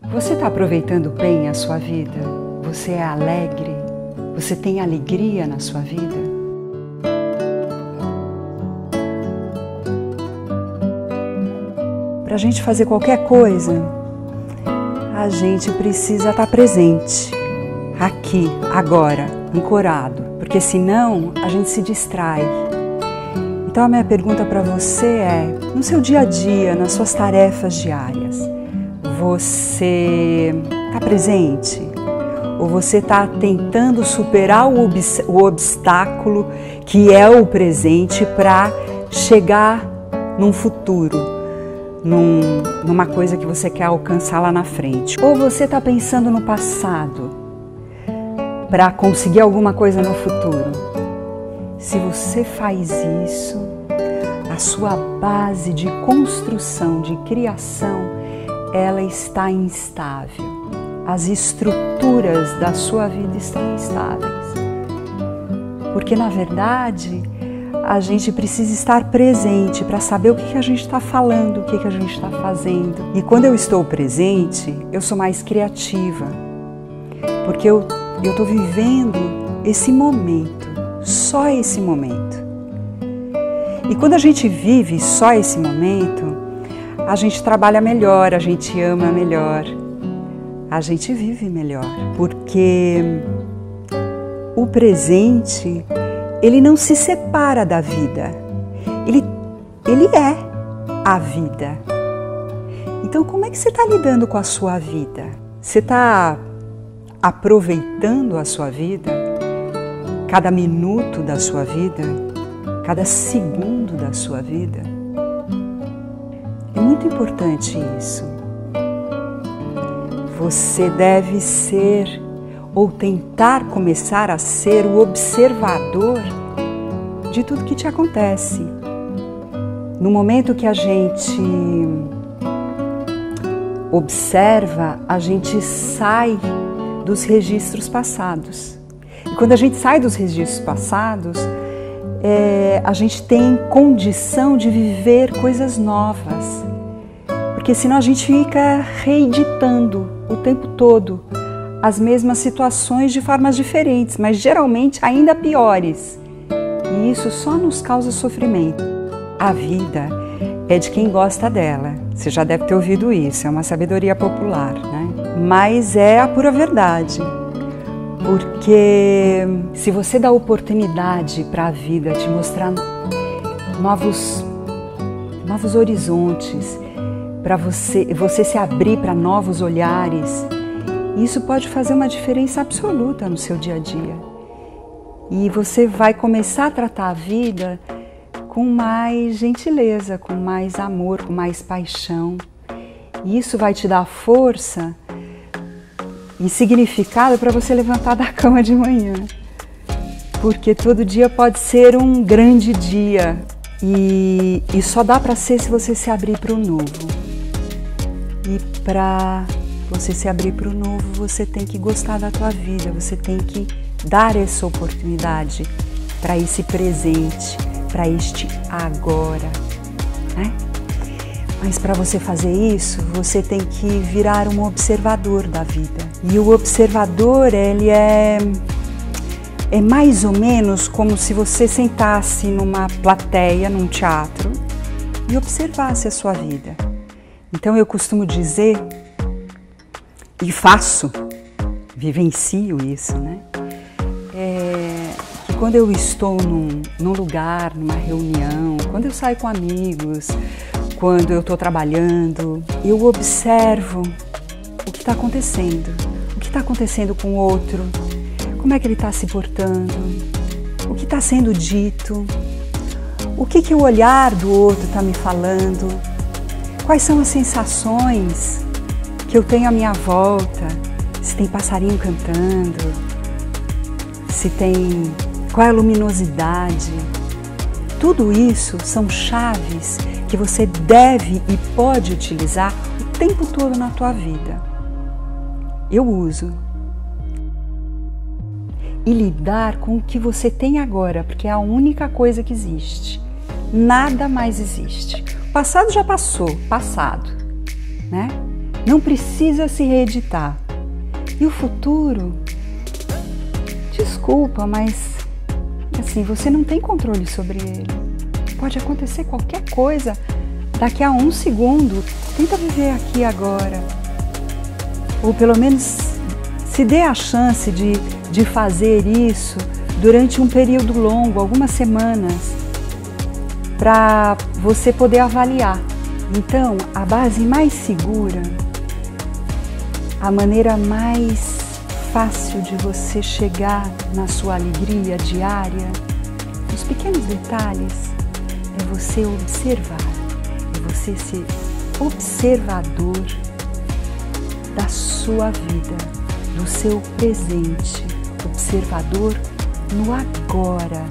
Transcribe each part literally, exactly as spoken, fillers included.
Você está aproveitando bem a sua vida? Você é alegre? Você tem alegria na sua vida? Para a gente fazer qualquer coisa, a gente precisa estar presente, aqui, agora, ancorado, porque senão a gente se distrai. Então a minha pergunta para você é, no seu dia a dia, nas suas tarefas diárias, você está presente? Ou você está tentando superar o, ob o obstáculo que é o presente para chegar num futuro, num, numa coisa que você quer alcançar lá na frente? Ou você está pensando no passado para conseguir alguma coisa no futuro? Se você faz isso, a sua base de construção, de criação, ela está instável. As estruturas da sua vida estão instáveis. Porque, na verdade, a gente precisa estar presente para saber o que a gente está falando, o que a gente está fazendo. E quando eu estou presente, eu sou mais criativa. Porque eu estou vivendo esse momento, só esse momento. E quando a gente vive só esse momento, a gente trabalha melhor, a gente ama melhor, a gente vive melhor, porque o presente, ele não se separa da vida, ele, ele é a vida. Então, como é que você está lidando com a sua vida? Você está aproveitando a sua vida, cada minuto da sua vida, cada segundo da sua vida? É muito importante isso. Você deve ser, ou tentar começar a ser, o observador de tudo que te acontece. No momento que a gente observa, a gente sai dos registros passados. E quando a gente sai dos registros passados, é, a gente tem condição de viver coisas novas. Porque senão a gente fica reeditando o tempo todo as mesmas situações de formas diferentes, mas geralmente ainda piores. E isso só nos causa sofrimento. A vida é de quem gosta dela. Você já deve ter ouvido isso, é uma sabedoria popular, né? Mas é a pura verdade. Porque se você dá oportunidade para a vida te mostrar novos, novos horizontes, para você, você se abrir para novos olhares, isso pode fazer uma diferença absoluta no seu dia a dia. E você vai começar a tratar a vida com mais gentileza, com mais amor, com mais paixão. E isso vai te dar força e significado para você levantar da cama de manhã. Porque todo dia pode ser um grande dia e, e só dá para ser se você se abrir para o novo. E para você se abrir para o novo, você tem que gostar da tua vida, você tem que dar essa oportunidade para esse presente, para este agora, né? Mas para você fazer isso, você tem que virar um observador da vida. E o observador, ele é, é mais ou menos como se você sentasse numa plateia, num teatro, e observasse a sua vida. Então eu costumo dizer, e faço, vivencio isso, né? É, que quando eu estou num, num lugar, numa reunião, quando eu saio com amigos, quando eu estou trabalhando, eu observo o que está acontecendo, o que está acontecendo com o outro, como é que ele está se portando, o que está sendo dito, o que, que o olhar do outro está me falando, quais são as sensações que eu tenho à minha volta, se tem passarinho cantando, se tem, qual é a luminosidade. Tudo isso são chaves que você deve e pode utilizar o tempo todo na tua vida. Eu uso. E lidar com o que você tem agora, porque é a única coisa que existe. Nada mais existe. O passado já passou, passado, né? Não precisa se reeditar. E o futuro? Desculpa, mas assim, você não tem controle sobre ele. Pode acontecer qualquer coisa daqui a um segundo. Tenta viver aqui agora. Ou pelo menos se dê a chance de, de fazer isso durante um período longo, algumas semanas, para você poder avaliar. Então, a base mais segura, a maneira mais fácil de você chegar na sua alegria diária, nos pequenos detalhes, é você observar, é você ser observador da sua vida, do seu presente, observador no agora.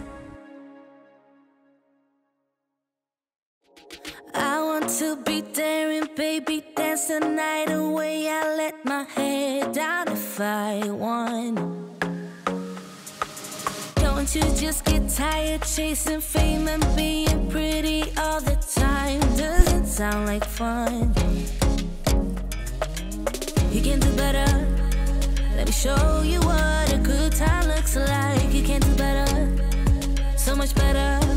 I want to be daring, baby, dance the night away. I let my head down if I want. Don't you just get tired chasing fame and being pretty all the time? Doesn't sound like fun. You can do better. Let me show you what a good time looks like. You can do better, so much better.